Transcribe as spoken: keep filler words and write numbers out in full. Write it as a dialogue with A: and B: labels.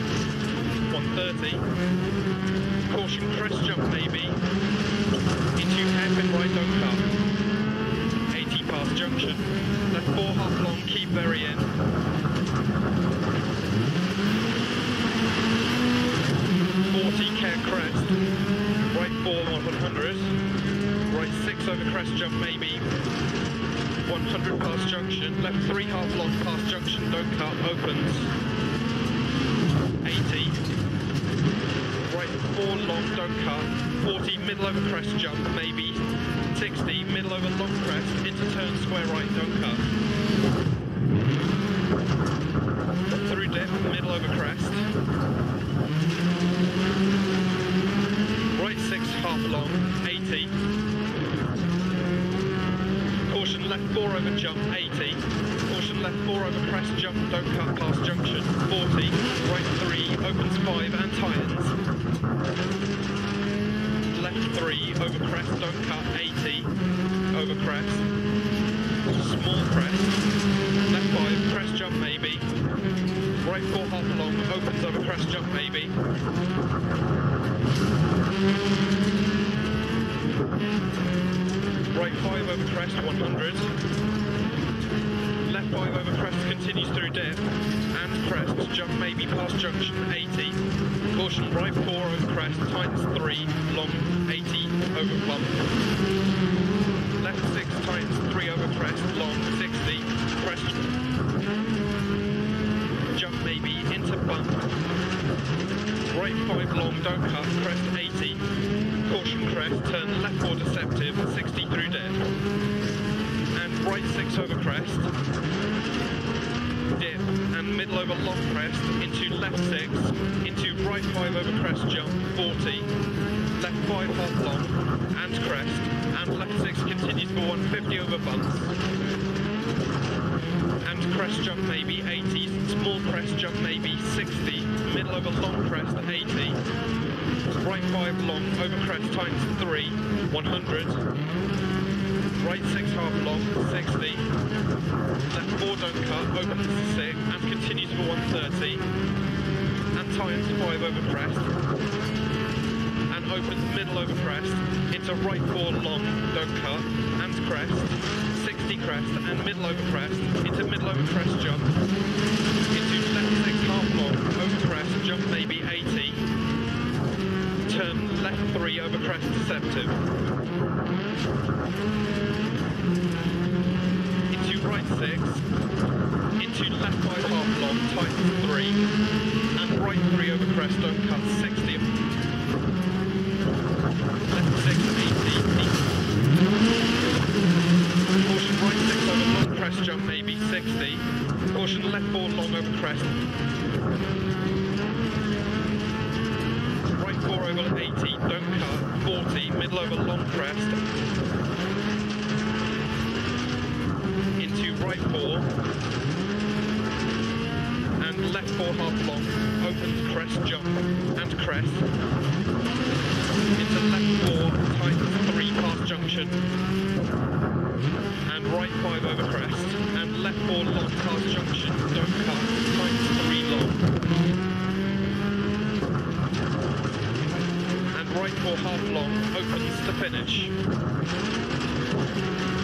A: one thirty. Caution, crest jump maybe. Into hairpin right, don't cut. eighty past junction. Left four half long, keep very in. forty, care crest. Right four, one hundred. Right six over crest jump maybe. one hundred past junction. Left three half long past junction, don't cut, opens. eighty. Right four long, don't cut. forty, middle over crest jump maybe. sixty, middle over long crest, into turn square right, don't cut. Through dip, middle over crest. Right six, half long, eighty. Caution left four over jump, eighty. Caution left four over crest jump, don't cut past junction, forty. Right three, opens five and tightens. Left three, over crest, don't cut, eighty. Over crest. Small crest. Left five, crest jump maybe. Right four half long, opens over crest jump maybe. Right five over crest, one hundred. Left five over crest continues through dip. And crest, jump maybe past junction, eighty. Caution, right four over crest, tightens three, long, eighty, over bump. Left six, tightens three over crest, long, sixty. Crest, jump maybe, into bump. Right five long, don't cut, crest eighty. Caution crest, turn left four deceptive, sixty through dip. And right six over crest. Dip, and middle over long crest, into left six, into right five over crest jump, forty. Left five half long, and crest, and left six continues for one fifty over bumps. And crest jump maybe, eighty, small crest jump maybe, sixty, middle over long crest, eighty. Right five long, over crest tightens three, one hundred. Right six half long, sixty. Left four don't cut, opens six, and continues for one thirty. And tightens five over crest. And opens middle over crest, into right four long, don't cut, and crest. sixty crest, and middle over crest, into middle over crest jump. Into left six half long, over crest, jump maybe eighty. Turn left three over crest deceptive. Into right six, into left five half long, tightens three, and right three over crest, don't cut, sixty. Left six, eighty. Caution right six over long crest jump maybe, sixty. Caution left four long over crest. Right four over eighty, don't cut, forty, middle over long crest. Into right four. And left four half long, opens crest jump, and crest. Into left four, tightens three past junction. And right five over crest, and left four long past junction, don't cut, tightens three long. And right four half long, opens to finish.